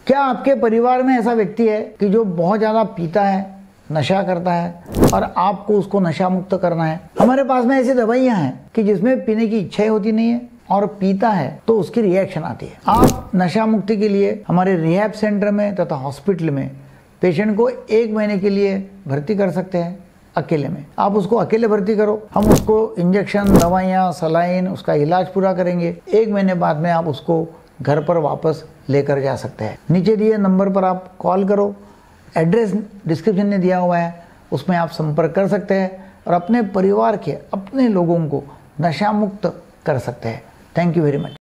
क्या आपके परिवार में ऐसा व्यक्ति है कि जो बहुत ज़्यादा पीता है, नशा करता है और आपको उसको नशा मुक्त करना है? हमारे पास में ऐसी दवाइयाँ हैं कि जिसमें पीने की इच्छा होती नहीं है और पीता है तो उसकी रिएक्शन आती है। आप नशा मुक्ति के लिए हमारे रिहैब सेंटर में तथा हॉस्पिटल में पेशेंट को 1 महीने के लिए भर्ती कर सकते हैं अकेले में। आप उसको अकेले भर्ती करो, हम उसको इंजेक्शन, दवाइयाँ, सलाइन, उसका इलाज पूरा करेंगे। 1 महीने बाद में आप उसको घर पर वापस लेकर जा सकते हैं। नीचे दिए नंबर पर आप कॉल करो, एड्रेस डिस्क्रिप्शन में दिया हुआ है, उसमें आप संपर्क कर सकते हैं और अपने परिवार के, अपने लोगों को नशा मुक्त कर सकते हैं। Thank you very much.